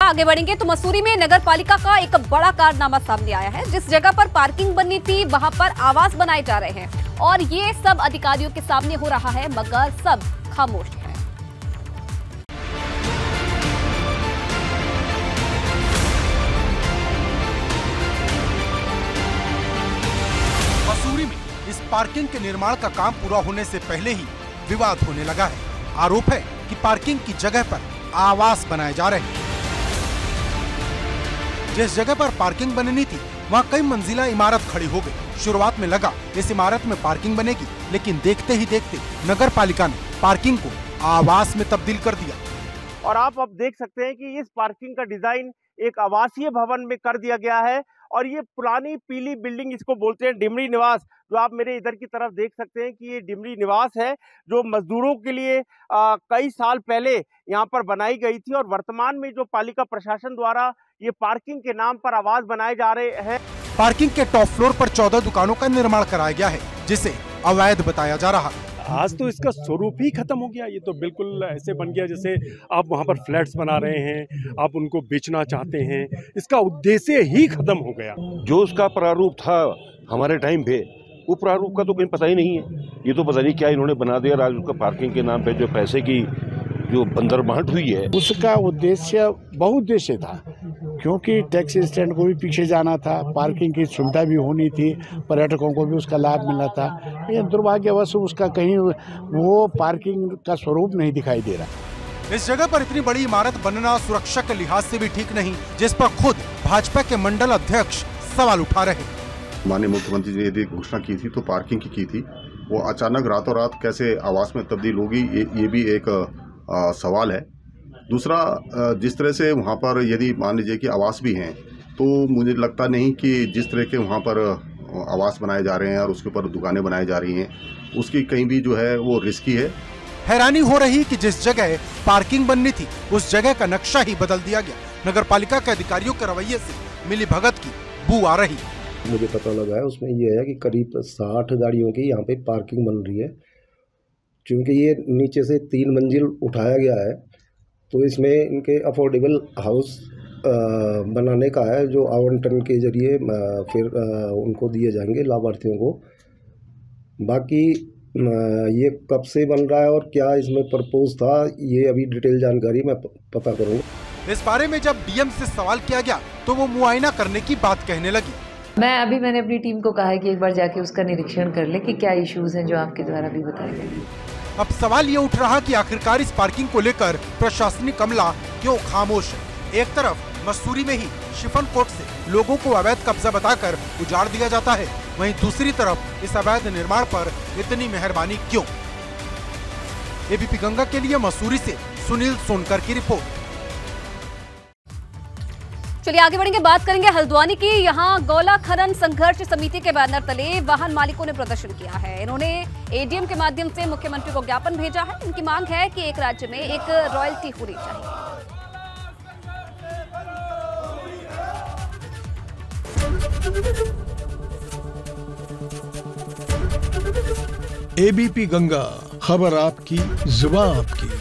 आगे बढ़ेंगे तो मसूरी में नगर पालिका का एक बड़ा कारनामा सामने आया है। जिस जगह पर पार्किंग बननी थी वहां पर आवास बनाए जा रहे हैं और ये सब अधिकारियों के सामने हो रहा है, मगर सब खामोश है। मसूरी में इस पार्किंग के निर्माण का काम पूरा होने से पहले ही विवाद होने लगा है। आरोप है कि पार्किंग की जगह पर आवास बनाए जा रहे हैं। जिस जगह पर पार्किंग बननी थी वहां कई मंजिला इमारत खड़ी हो गई। शुरुआत में लगा इस इमारत में पार्किंग बनेगी, लेकिन देखते ही देखते नगर पालिका ने पार्किंग को आवास में तब्दील कर दिया। और आप अब देख सकते हैं कि इस पार्किंग का डिजाइन एक आवासीय भवन में कर दिया गया है और ये पुरानी पीली बिल्डिंग, इसको बोलते हैं डिमरी निवास, जो आप मेरे इधर की तरफ देख सकते हैं कि ये डिमरी निवास है जो मजदूरों के लिए कई साल पहले यहाँ पर बनाई गई थी। और वर्तमान में जो पालिका प्रशासन द्वारा ये पार्किंग के नाम पर आवास बनाए जा रहे हैं। पार्किंग के टॉप फ्लोर पर 14 दुकानों का निर्माण कराया गया है, जिसे अवैध बताया जा रहा है। आज तो इसका स्वरूप ही खत्म हो गया। ये तो बिल्कुल ऐसे बन गया जैसे आप वहाँ पर फ्लैट्स बना रहे हैं, आप उनको बेचना चाहते हैं। इसका उद्देश्य ही खत्म हो गया। जो उसका प्रारूप था हमारे टाइम पे, वो प्रारूप का तो कहीं पता ही नहीं है। ये तो पता नहीं क्या इन्होंने बना दिया। आज उसका पार्किंग के नाम पे जो पैसे की जो बंदरबांट हुई है, उसका उद्देश्य बहुउद्देश्य था, क्योंकि टैक्सी स्टैंड को भी पीछे जाना था, पार्किंग की सुविधा भी होनी थी, पर्यटकों को भी उसका लाभ मिलना था। लेकिन दुर्भाग्यवश उसका कहीं वो पार्किंग का स्वरूप नहीं दिखाई दे रहा। इस जगह पर इतनी बड़ी इमारत बनना सुरक्षा के लिहाज से भी ठीक नहीं, जिस पर खुद भाजपा के मंडल अध्यक्ष सवाल उठा रहे। माननीय मुख्यमंत्री जी ने यदि घोषणा की थी तो पार्किंग की थी, वो अचानक रातों रात कैसे आवास में तब्दील होगी, ये भी एक सवाल है। दूसरा, जिस तरह से वहाँ पर यदि मान लीजिए कि आवास भी हैं, तो मुझे लगता नहीं कि जिस तरह के वहाँ पर आवास बनाए जा रहे हैं और उसके ऊपर दुकानें बनाई जा रही हैं, उसकी कहीं भी जो है वो रिस्की है। हैरानी हो रही कि जिस जगह पार्किंग बननी थी उस जगह का नक्शा ही बदल दिया गया। नगर पालिका के अधिकारियों के रवैये से मिली भगत की बू आ रही। मुझे पता लगा है उसमें ये है कि करीब 60 गाड़ियों की यहाँ पे पार्किंग बन रही है। क्योंकि ये नीचे से 3 मंजिल उठाया गया है, तो इसमें इनके अफोर्डेबल हाउस बनाने का है, जो आवंटन के जरिए फिर उनको दिए जाएंगे लाभार्थियों को। बाकी ये कब से बन रहा है और क्या इसमें प्रपोज था, ये अभी डिटेल जानकारी मैं पता करूँगा। इस बारे में जब डीएम से सवाल किया गया तो वो मुआयना करने की बात कहने लगी। मैंने अपनी टीम को कहा है कि एक बार जाके उसका निरीक्षण कर ले कि क्या इश्यूज हैं जो आपके द्वारा भी बताए गए। अब सवाल ये उठ रहा कि आखिरकार इस पार्किंग को लेकर प्रशासनिक अमला क्यों खामोश है। एक तरफ मसूरी में ही शिफन कोर्ट से लोगों को अवैध कब्जा बताकर उजाड़ दिया जाता है, वहीं दूसरी तरफ इस अवैध निर्माण पर इतनी मेहरबानी क्यों। एबीपी गंगा के लिए मसूरी से सुनील सोनकर की रिपोर्ट। चलिए आगे बढ़ेंगे, बात करेंगे हल्द्वानी की। यहाँ गौला खनन संघर्ष समिति के बैनर तले वाहन मालिकों ने प्रदर्शन किया है। इन्होंने एडीएम के माध्यम से मुख्यमंत्री को ज्ञापन भेजा है। इनकी मांग है कि एक राज्य में एक रॉयल्टी होनी चाहिए। एबीपी गंगा, खबर आपकी, जुबान आपकी।